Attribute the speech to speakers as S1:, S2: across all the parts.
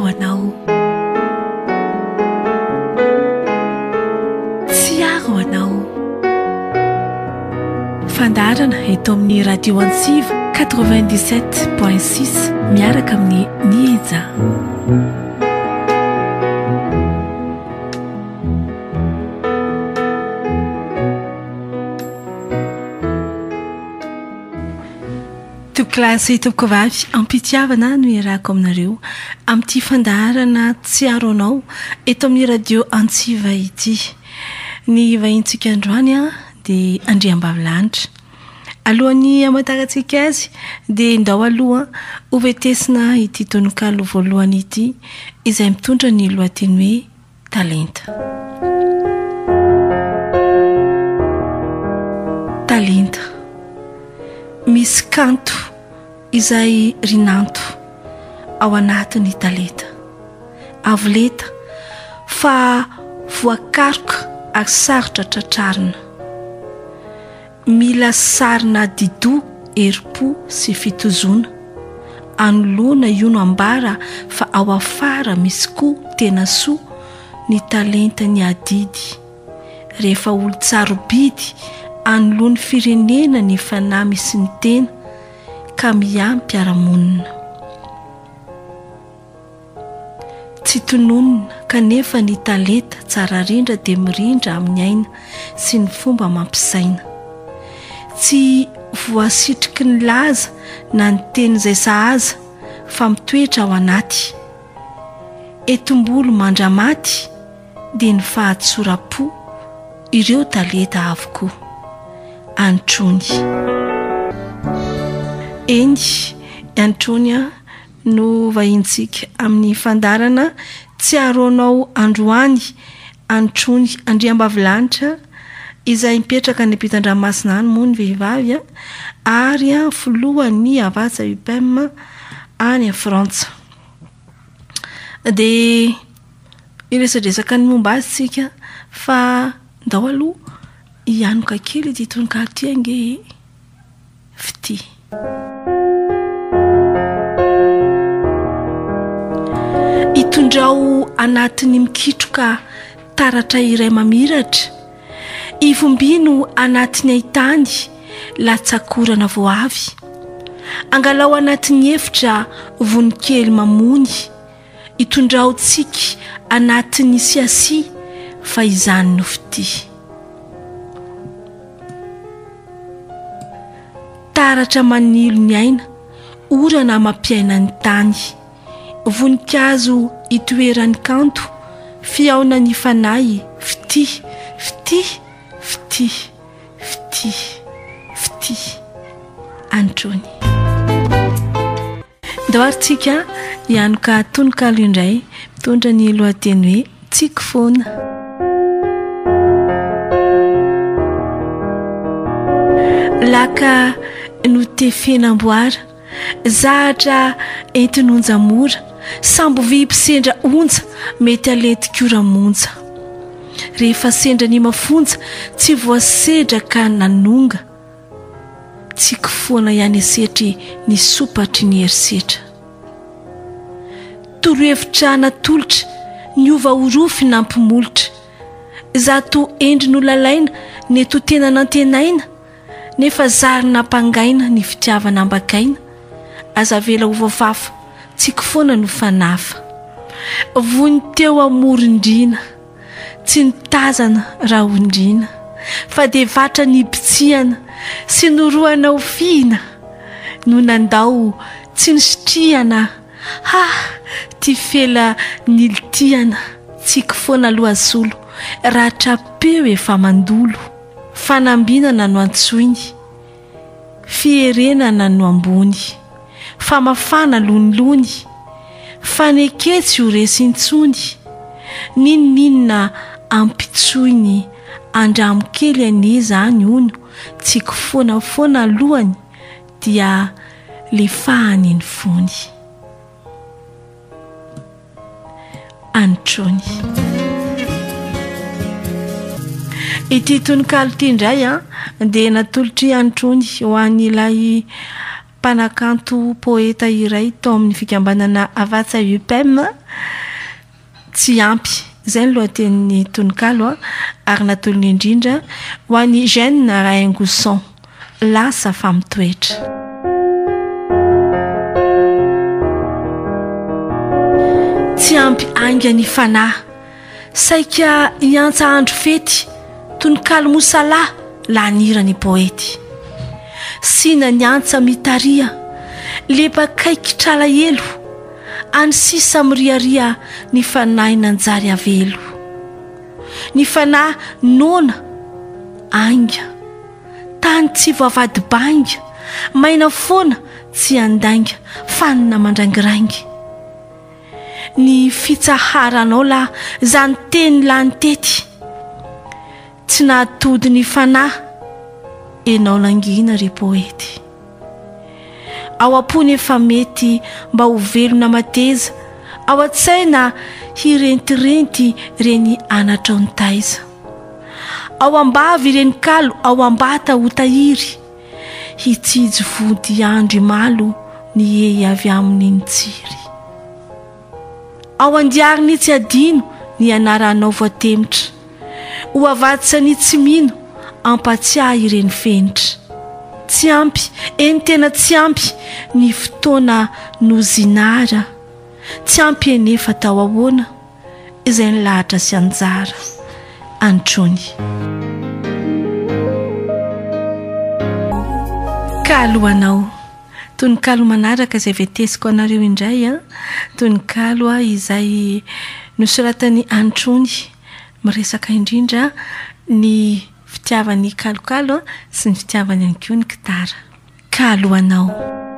S1: anao, tsy aro anao. Fandarana eto amin'ny radio Antsiva 97.6 miaraka amin'ny Nieza. Klasy toko vavy ampitiavana no iarako aminareo amin'ity fandaharana tsy aro anao eto amin'ny radio Antsiva ity. Ny vahintsika androany dia Andriambavilanitra. Alohan'ny amantarantsika azy dia ndao aloha hovetesina ity tononkalo voalohany ity izay mitondra ny lohateny hoe talenta. Talenta. Misy kanto izay rinanto ao anatin'ny talenta. Avoleta fa voakaroka ary sarotra tratrarina. Mila sarina dido, eripo sy fitozona. Anoloana io no ambara fa ao afara misy koa tena soa ny talenta ny adidy. Rehefa olo tsarobidy anoloan'ny firenena ny fanahy misy ny tena ka miampy ara-monina. Tsy tononona kanefa ny talenta tsara rindra dia mirindra amin'ny aina sy ny fomba mampisaina. Tsy voasitriky ny laza na ny teny izay sahaza fa mitoetra ao anaty. Etom-bolo mandramaty dia ny fahatsora-po ireo talenta avokoa. Antrony. Eny antrony no vahintsika amin'ny fandarana tsy aro anao androany. Antrony Andriambavilanitra izay mipetraka ny ampitan-dranomasina any moa ny vehivavy ary filohan'ny Avasa UPM any Frantsa. Dia iresadresaka ny momba azy tsika fa ndao aloha ihanoka kely ity tononkalo ity ange fity. Itondrao anatin'ny mikitroka taratra iray mamiratra. Ivombino anatin'ny aitany latsakorana voavy. Angalao anatin'ny efitra vonikely mamony. Itondrao tsiky anatin'ny siasi fa izany no fity. Taratra manilo ny aina, orana mampiaina ny tany. Voninkazo itoeran'ny kanto, fiaona ny fanahy, fity, fity, fity, fity, fity. Antrony. Ndao aritsika ihanoka tononkalo indray mitondra ny lohateny hoe tsiko foana. Laka no tefenamboara, zahatra entinonja mora, sambo vy sendra onja mety alentikora monja. Rehefa sendra ny mafonja tsy voasedra ka nanonga. Tsiko foana ihany esetry ny sopatry ny herisetra. Torohevitra natolotra ny ova orofy nampimolotra. Zato endry no lalaina ny eto tena nantenaina. Nefa zarina mpangaina ny fitiavana ambakaina. Aza vela hovafafa tsiko foana no fanafa. Vony teo amorindrina, tsy nitazana raha ondrina. Fa de vatra ny pitsihana sy noroana ho fihina. No nandao tsy nisitrihana. Ty fela nilitiana. Tsiko foana aloha azolo raha trapeo efa mandolo. Fanambinana no antsoiny, fierenana no ambony. Famafana lonilony, faneketsy ho resintsony. Nininina ampitsoiny, andramokely aneza any ono. Tsiko foana foana alohany dia lefahany ny fony. Antrony. Ity tononkalo ity indray dia natolotry antrony ho an'ilay mpanakanto poeta iray tao amin'ny fikambanana Avatsa UPM tsy ampy zay ny lohatenin'ny tononkalo ary natolony indrindra ho an'ny Jeanne Raingosson lasa famitoetra. Tsy ampy anga ny fanahy saika hiantsa andro fety tononkalo mosala lanira ny poety sina ny antsa mitaria lepa kaikitrala elo any sisa miriaria ny fanahy nanjary avelo ny fanahy nona anga tany tsy voavady banga maina foana tsy andainga fanina mandrangirangy ny fitsaharanao la zany teny lany tety tsy nahatody ny fanahy enao langina ry poety ao ampony efa mety mba ho velona mateza ao an-tsaina hirentirenty reny anatra ao ny taiza ao ambavy ireny kalo ao ambata ho tahiry hitsijy vody andry malo ny ehy avy amin'iny tsiry ao andiary ny tsy adino ny anaranao voatemitra ho avatsa ny tsy mino ampatsiahy ireny fenitra tsy ampy eny tena tsy ampy ny fotoana no zinara tsy ampy enefa tao ahoana izay ny lahatra sy anjara antrony kaloanao tononkalo manaraka izay vetesiko anareo indray tononkalo izay nosoratany antrony miresaka indrindra ny fitiavany kalokalo sy ny fitiavany ihany koa ny gitara. Kaloanao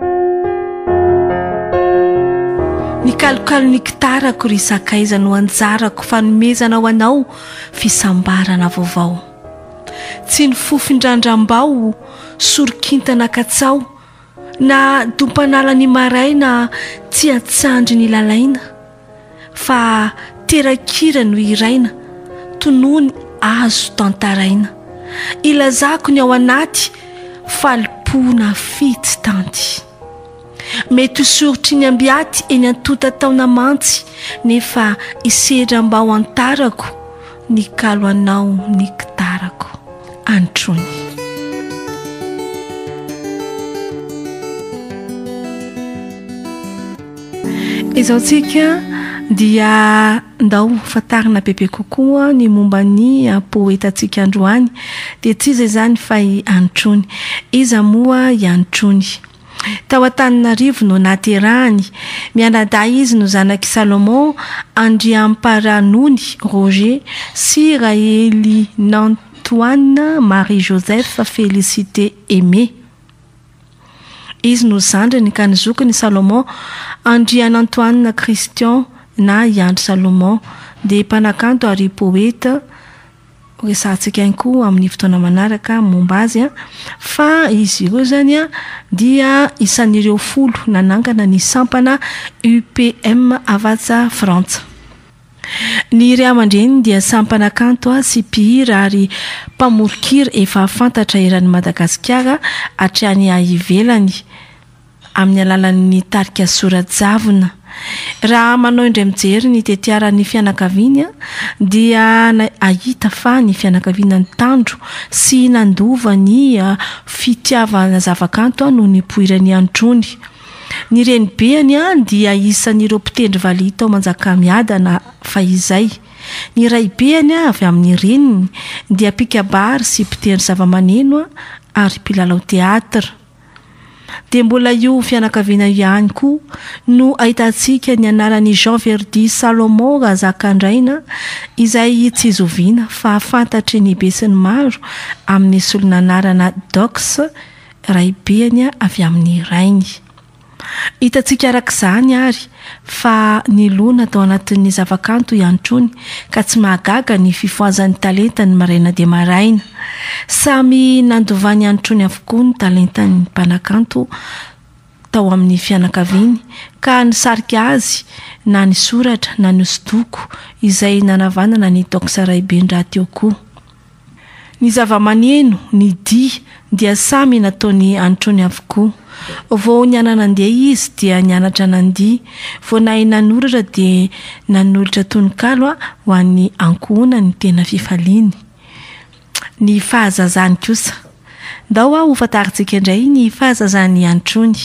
S1: ny kalokalo ny gitarako ry sakaiza no anjarako fanomezana ho anao fisambarana vaovao tsy ny fofindrandram-bao sorokintana katsao na dompanala ny maraina tsy atsandry ny lalaina fa terakira no iraina tonony azo tantaraina ilazako ny ao anaty falipona fitsy tanty mety sorotry ny ambiaty eny antota taona mantsy nefa isedra mba ho antarako ny kaloanao ny gitarako antrony. Izao tsika dia ndao fatarina bebe kokoa ny momba ny poeta tsika androany dia tsy izay zany fa i Antrony iza moa i Antrony tao Antananarivo no naterahany mianaday izy no zanaky Salomon Andriamparanony Roger sy Raely Antoine Marie Joseph Félicité Aimé izy no zandrany ka nizokiny Salomon Andriana Antoine Christian na Iandry Salomon dia mpanakanto ary poeta resantsika ihany koa amin'ny fotoana manaraka momba azy fa izy ireo zany dia isan'ireo 10 nanangana ny sampana UPM Avatsa Frantsa. Ny Ray aman-dreny dia sampana kanto sy mpihira ary mpamorokira efa fantatra eran'ny Madagasikara hatrany ivelany amin'ny alalan'ny tarika soratjavona. Raha manao indray mijery ny tetiaran'ny fianakaviana dia ahita fa ny fianakaviana ny tandro sy nandova ny fitiavana zavakanto noho ny poirany Antrony. Ny renibeany dia isan'ireo mpitendry valihy tao Manjakamiadana fa izay. Ny raibeany avy amin'ny reniny dia pikabary sy mpitendry zavamaneno ary mpilalao teatra. Dia mbola io fianakaviana ihany koa no ahitantsika ny anaran'ny Jean Verdy Salomon Razakandraina izay tsy zoviana fa fantatry ny be sy ny maro amin'ny solonanarana Dox raibeany avy amin'ny rainy. Hitantsika arak'izany ary fa ny lona tao anatin'ny zavakanto Antrony ka tsy mahagaga ny fifoazan'ny talentany maraina dia maraina. Samy nandovany Antrony avokoa ny talentany mpanakanto tao amin'ny fianakaviany ka nisarika azy na ny soratra na ny hosodoko izay nanavanana ny Dox raibendraha teo koa. Ny zava-maneno ny dia dia samy nataony Antrony avokoa. Vao nianana andeha izy dia nianatra nandiha, vao nahay nanoratra dia nanolotra tononkalo ho an'ny ankohona ny tena fifaliany. Ny fahazazany kosa ndao ho fantarintsika indray ny fahazazany Antrony.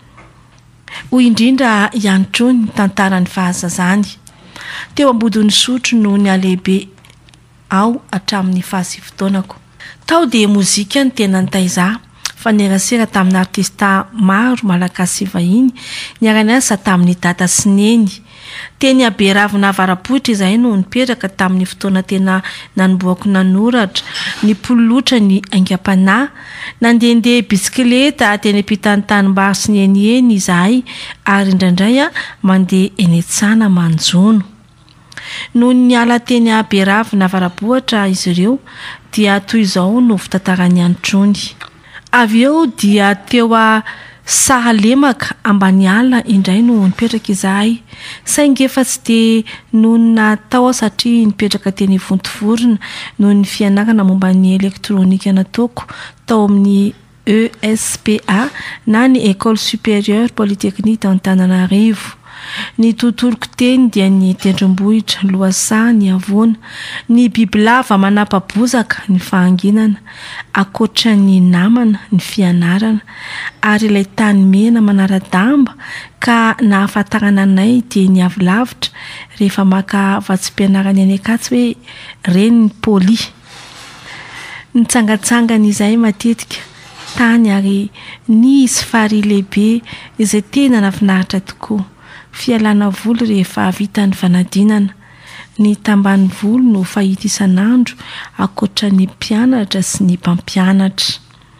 S1: Hoy indrindra Antrony tantarany fahazazany. Teo ambodin'ny sotro no ny alehibe ao hatramin'ny fahasivitonako. Tao dia mozika ny tena nitaiza fa nerasera tamin'ny artista maro malagasy vahiny niara-niasa tamin'ny data sy neny. Teny Aberavina Avarapoitra izahay no nipetraka tamin'ny fotoana tena nanomboako nanoratra, ny pololotra ny aingam-panahy, nandehandeha bisikileta teny ampitany tanimbary sy ny eny izahay ary indraindray mandeha eny Etsana Manjono. Noho ny ala teny Aberavina Avarapoitra izy ireo dia toy izao no fitantarany Antrony. Avy eo dia teo Sahalemaka ambany ala indray no nipetraka izahay. Saingy efa tsy dia nonina tao satria nipetraka teny Vontovorona noho ny fianarana momba ny elektronika nataoko tao amin'ny ESPA na ny École Supérieure Polytechnique d'Antananarivo. Ny tontoloko teny dia ny tendrombohitra, Loasaha, ny Avona, ny bibilava manapa-bozaka, ny fahanginana, akoatra ny namana, ny fianarana, ary ilay tany mena manara-damba ka nahafantarana anay dia ny avilavitra rehefa maka vatsim-pianarana any Ankatso hoe reny ny poli. Nitsangatsangana izay matetika tany ary nisy fary lehibe izay tena nafinaritra tokoa. Fialana voly rehefa vita ny fanadinana, ny tambany voly no fahita isan'andro akoatra ny mpianatra sy ny mpampianatra.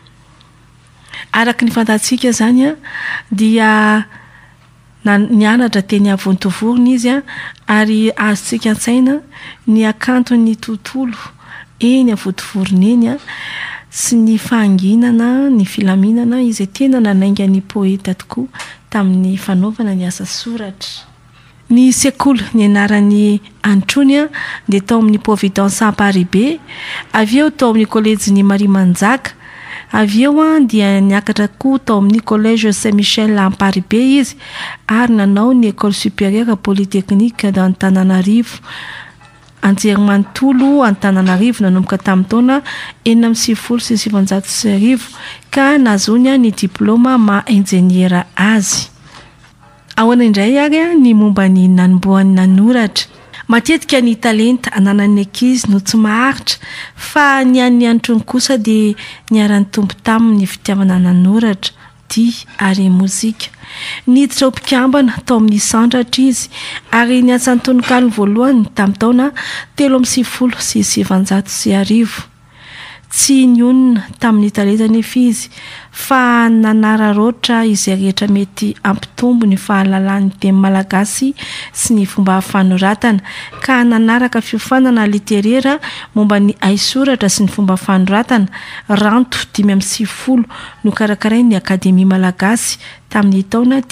S1: Araka ny fantatsika zany dia nianatra teny Vontovorona izy ary azontsika an-tsaina ny akanton'ny tontolo eny Vontovorona eny sy ny fahanginana, ny filaminana izay tena nanainga ny poeta tokoa tamin'ny fanaovana ny asa soratra. Ny sekoly ny anaran'ny Antrony dia tao amin'ny Providence Amparibe, avy eo tao amin'ny kolejin'ny Maria Manjaka, avy eo dia niakatra koa tao amin'ny collège Saint-Michel Amparibe izy ary nanao ny École Supérieure Polytechnique d'Antananarivo. Anjerimanontolo Antananarivo nanomboka tamin'ny taona 1990 ka nazony ny diplôma ma-enjeniera azy. Ahoana indray ary ny momba ny nanomboan'ny nanoratra. Matetika ny talenta ananan'ny ankizy no tsy maharitra fa ny an'ny Antrony kosa dia niara-ny tombo tamin'ny fitiavana nanoratra, dia ary mozika. Niditra ho mpikambana tao amin'ny sandratra izy ary niasa ny tononkalo voalohany tamin'ny taona 1970. Tsy nionina tamin'ny talenta nefa izy fa nanararoatra izay rehetra mety ampitombo ny fahalalan'ny teny malagasy sy ny fomba fanoratana ka nanaraka fiofanana literera momba ny aisoratra sy ny fomba fanoratana. Ranto 550 no karakarain'ny Akademia Malagasy tamin'ny taona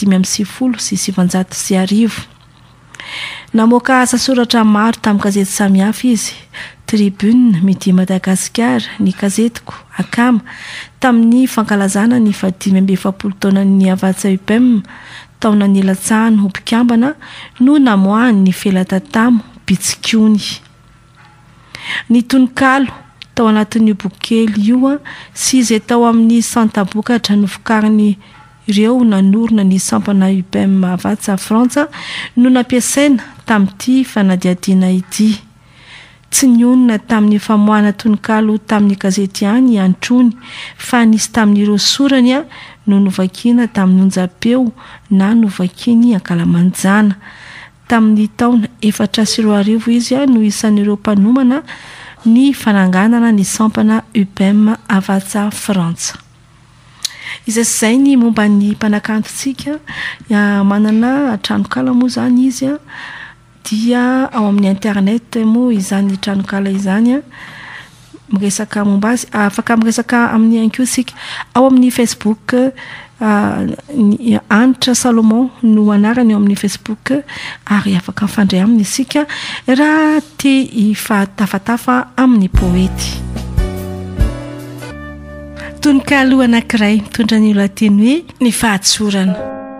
S1: 1970. Namoaka asa soratra maro tamin'ny gazety samihafa izy. Tribune, Midi Madagascar, ny gazetiko, Akama, tamin'ny fankalazana ny 570 taonan'ny avatsa UPM, taona ny latsahany ho mpikambana no namoahany ny felatatamo Bitsikony. Ny tononkalo tao anatin'ny bokely io sy izay tao amin'ny santabokatra novokariny ireo nanorona ny sampana UPM avatsa Frantsa no nampiasaina tamin'ity fanadiadiana ity. Tsy nionina tamin'ny famoahana tononkalo tamin'ny gazety ihany Antrony fa nisy tamin'ireo sorany no novakiana tamin'ny Onjapeo na novakiny Ankalamanjana. Tamin'ny taona 2004 izy no isan'ireo mpanomana ny fananganana ny sampana UPM avatsa Frantsa. Izay ny momba ny mpanakantontsika manana tranokala moa zany izy dia ao amin'ny internet moa izany tranokala izany miresaka momba azy, afaka miresaka amin'ny ankiosika ao amin'ny Facebook Anitra Salomon no anarany ao amin'ny Facebook ary afaka mifandray amin'ny isika raha te hifatafatafa amin'ny poety. tononkalo anankiray mitondra ny lohateny hoe ny fahatsorana.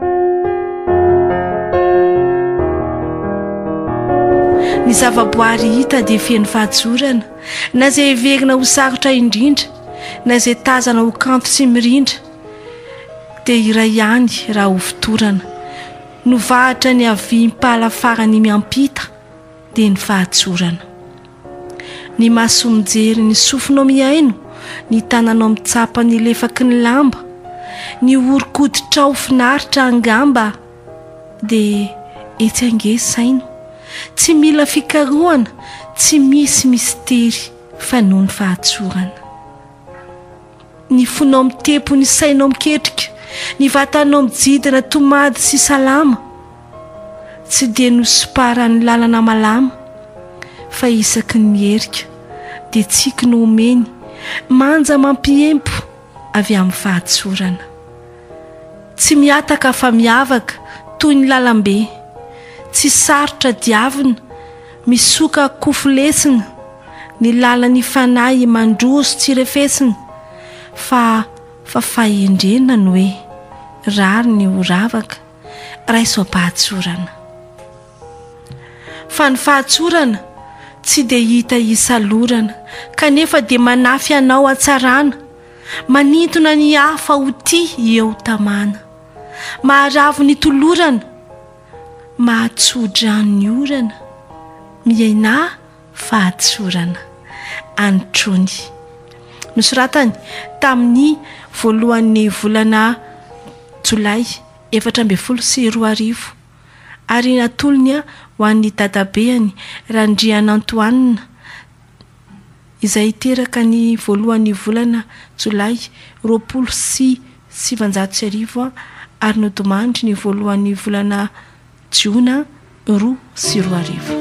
S1: Ny zavaboary hita dia feno fahatsorana, na izay heverina ho sarotra indrindra, na izay tazana ho kanto sy mirindra, dia iray ihany raha ho fitorana. Novahatra ny avy mpalafarany miampita dia ny fahatsorana. Ny maso mijery ny sofinao miaino, ny tananao mitsapa ny lefaky ny lamba, ny orokoditrao finaritra angamba, dia etsy ange saino, tsy mila fikarohana, tsy misy mistery fa noho ny fahatsorana. Ny fonao mitepo ny sainao miketrika, ny vatanao mijidina tomady sy salama, tsy dia nosoparany lalana malama, fa isaky ny herika dia tsiky no omeny, manja mampiempo avy amin'ny fahatsorana. Tsy miataka fa miavaka toy ny lalambe, tsy sarotra diavina, misoka kofilesina, ny lalany fanahy mandroso tsy refesina, fa fahendrena no hoe rary ny horavaka raiso am-pahatsorana. Fa ny fahatsorana tsy dia hita isalorana, kanefa dia manafy anao atsarana, manintona ny hafa ho tia eo tamana, maharavo ny tolorana, mahatsodrano ny orana, miaina fahatsorana. Antrony. Nosoratany tamin'ny voalohan'ny volana Jolay 2024 ary natolony ho an'ny dadabeany Randriana Antoine izay teraka ny voalohan'ny volana Jolay 2027 ary nodomandry ny voalohan'ny volana Jiona 2020.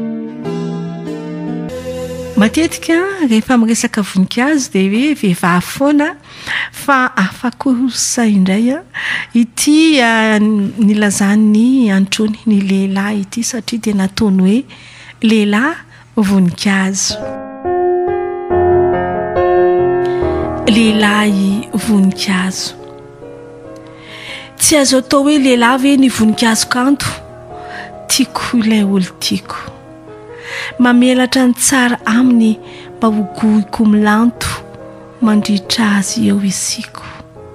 S1: Matetika rehefa miresaka voninkazo dia hoe vehivavy foana, fa afaka kosa indray ity nilazany Antrony ny lehilahy ity satria dia nataony hoe lehilahy voninkazo. Lehilahy voninkazo. Tsy azo atao hoe lehilahy ve ny voninkazo kanto, tiako ilay olo tiako. Mamelatra ny tsara aminy mba hogohiko milanto, mandritra azy eo isiko.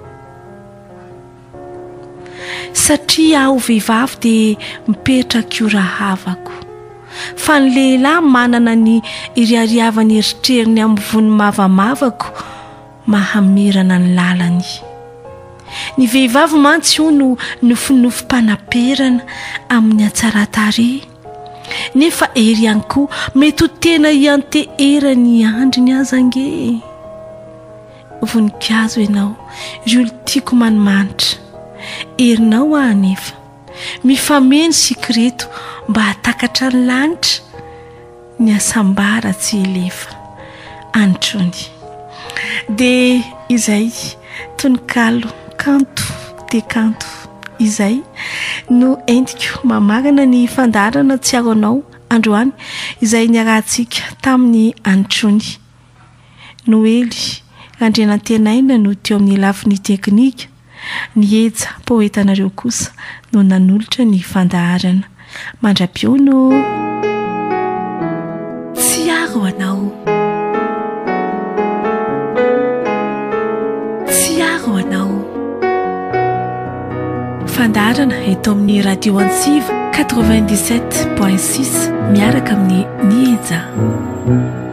S1: Satria aho vehivavy dia mipetraka io rahavako, fa ny lehilahy manana ny iriariavany eritreriny amin'ny vony mavamavako, mahamirana ny lalany. Ny vehivavy mantsy io no nofinofim-panaperana amin'ny atsaratare, nefa ery ihany koa mety ho tena ianteherany andriny aza ange. Voninkazo ianao, olo tiako manimanitra, erinao anefa mifameno sikreto mba hatakatra ny lanitra, ny asambara tsy elefa. Antrony. Dia izay tononkalo kanto dia kanto izay no entiko mamarana ny fandarana tsiaro anao androany izay niarahantsika tamin'ny Antrony. Noely Randrianantenaina no teo amin'ny lafiny teknika, ny heja poetanareo kosa no nanolotra ny fandaharana. Mandra-piono. Tsiaro anao, tsiaro anao. Fandaharana eto amin'ny radio Antsiva 97.6 miaraka amin'ny Niheja.